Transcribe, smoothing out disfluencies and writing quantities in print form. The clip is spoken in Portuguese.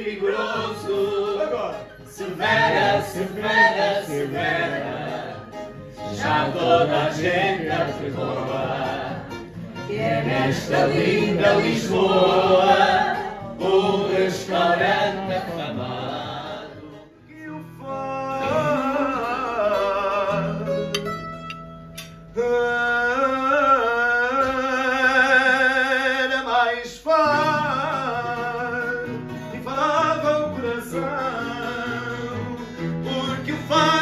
rigoroso. Agora. Severa, severa, severa, já toda a gente apergoa, que é nesta linda Lisboa o restaurante afamado Que o faz era mais faz e falava o coração, porque o faz